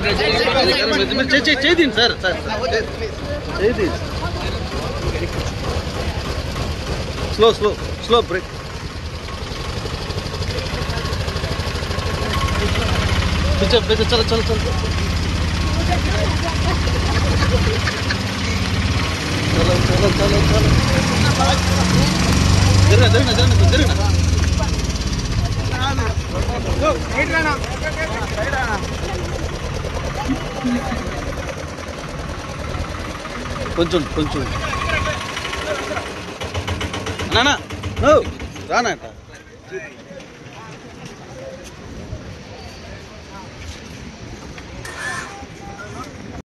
చేయండి సార్ చేయండి slow slow slow break చలో చలో చలో చలో చలో చలో చలో జరిగిన జరిగిన జరిగిన కొంచెం కొంచెం నానా రానా